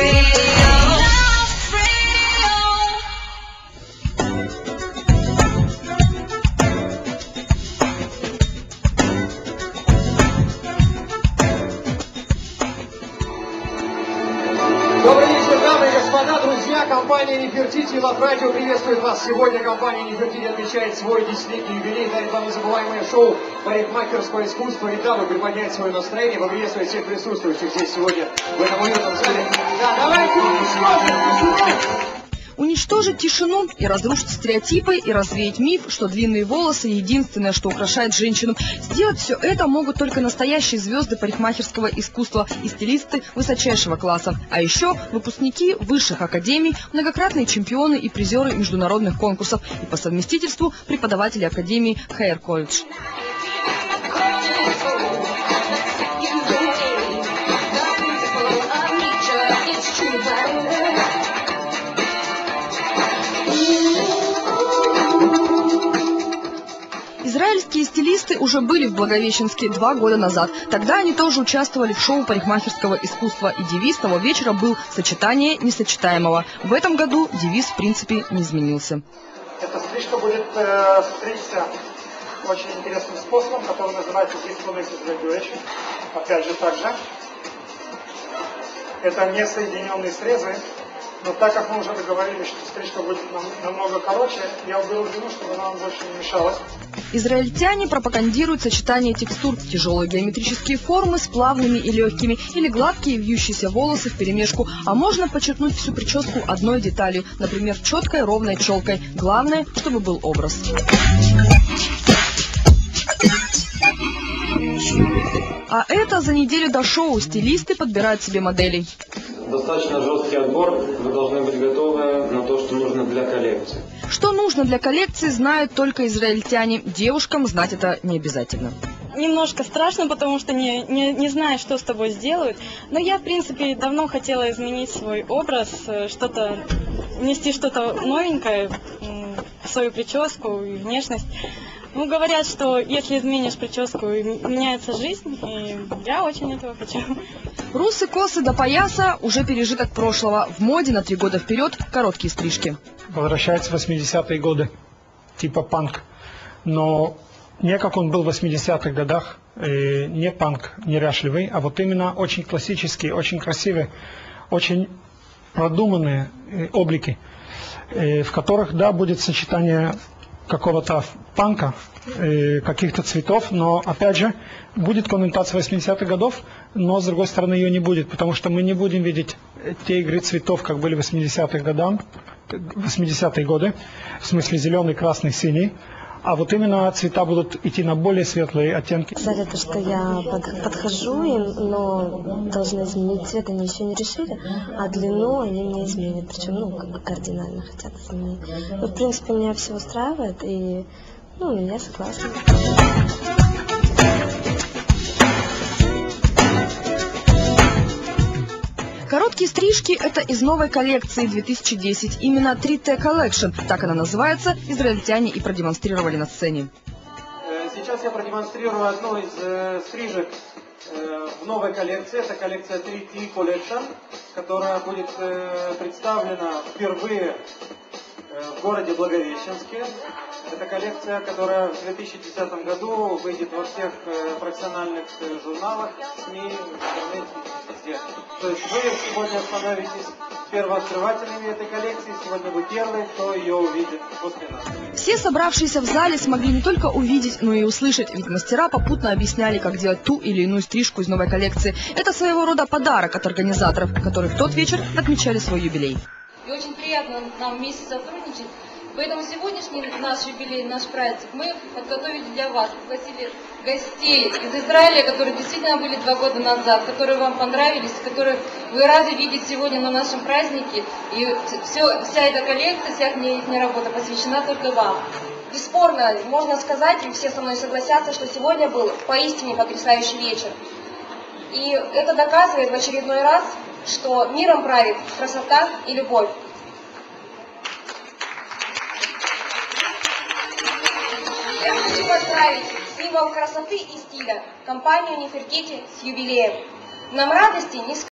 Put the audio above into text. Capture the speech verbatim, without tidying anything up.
Добрый вечер, дамы и господа, друзья. Компания Нефертити и Лав-Радио приветствует вас. Сегодня компания Нефертити отмечает свой десятилетний юбилей, дарит вам незабываемое шоу «Парикмахерское искусство». И дабы приподнять свое настроение, поприветствовать всех присутствующих здесь сегодня в этом уютном зале. Да, давайте уничтожим тишину! Уничтожить тишину и разрушить стереотипы, и развеять миф, что длинные волосы – единственное, что украшает женщину. Сделать все это могут только настоящие звезды парикмахерского искусства и стилисты высочайшего класса. А еще выпускники высших академий, многократные чемпионы и призеры международных конкурсов и по совместительству преподаватели академии Hair College. Израильские стилисты уже были в Благовещенске два года назад. Тогда они тоже участвовали в шоу парикмахерского искусства. И девиз того вечера был «Сочетание несочетаемого». В этом году девиз, в принципе, не изменился. Эта стрижка будет э, стричься очень интересным способом, который называется Disconnected Regulation. Опять же, также. Это не соединенные срезы. Но так как мы уже договорились, что стрижка будет нам, намного короче, я уберу длину, чтобы она нам больше не мешалась. Израильтяне пропагандируют сочетание текстур, тяжелые геометрические формы с плавными и легкими, или гладкие вьющиеся волосы вперемешку. А можно подчеркнуть всю прическу одной деталью, например, четкой ровной челкой. Главное, чтобы был образ. А это за неделю до шоу стилисты подбирают себе моделей. Достаточно жесткий отбор, вы должны быть готовы на то, что нужно для коллекции. Что нужно для коллекции, знают только израильтяне. Девушкам знать это не обязательно. Немножко страшно, потому что не, не, не знаешь, что с тобой сделают. Но я, в принципе, давно хотела изменить свой образ, что-то, внести что-то новенькое в свою прическу и внешность. Ну, говорят, что если изменишь прическу, меняется жизнь, и я очень этого хочу. Русые косы до пояса уже пережиток прошлого. В моде на три года вперед короткие стрижки. Возвращается в восьмидесятые годы, типа панк. Но не как он был в восьмидесятых годах, не панк неряшливый, а вот именно очень классические, очень красивые, очень продуманные облики, в которых, да, будет сочетание какого-то панка, э, каких-то цветов, но, опять же, будет коннотация восьмидесятых годов, но, с другой стороны, ее не будет, потому что мы не будем видеть те игры цветов, как были в восьмидесятых годах, восьмидесятые годы, в смысле зеленый, красный, синий, а вот именно цвета будут идти на более светлые оттенки. Кстати, то, что я под, подхожу им, но должны изменить цвет, они еще не решили, а длину они не изменят, причем, ну, как бы кардинально хотят изменить. Ну, в принципе, меня все устраивает, и, ну, я согласна. Короткие стрижки – это из новой коллекции две тысячи десять. Именно три тэ Collection, так она называется, израильтяне и продемонстрировали на сцене. Сейчас я продемонстрирую одну из э, стрижек э, в новой коллекции. Это коллекция три тэ Collection, которая будет э, представлена впервые э, в городе Благовещенске. Это коллекция, которая в две тысячи десятом году выйдет во всех э, профессиональных э, журналах, СМИ, в интернете, везде. То есть вы сегодня становитесь первооткрывателями этой коллекции, сегодня вы первые, кто ее увидит после нас. Все собравшиеся в зале смогли не только увидеть, но и услышать, ведь мастера попутно объясняли, как делать ту или иную стрижку из новой коллекции. Это своего рода подарок от организаторов, которые в тот вечер отмечали свой юбилей. И очень приятно нам вместе сотрудничать. Поэтому сегодняшний наш юбилей, наш праздник мы подготовили для вас. Пригласили гостей из Израиля, которые действительно были два года назад, которые вам понравились, которых вы рады видеть сегодня на нашем празднике. И все, вся эта коллекция, вся их работа посвящена только вам. Бесспорно, можно сказать, и все со мной согласятся, что сегодня был поистине потрясающий вечер. И это доказывает в очередной раз, что миром правит красота и любовь. Я хочу поздравить символ красоты и стиля компанию Нефертити с юбилеем. Нам радости не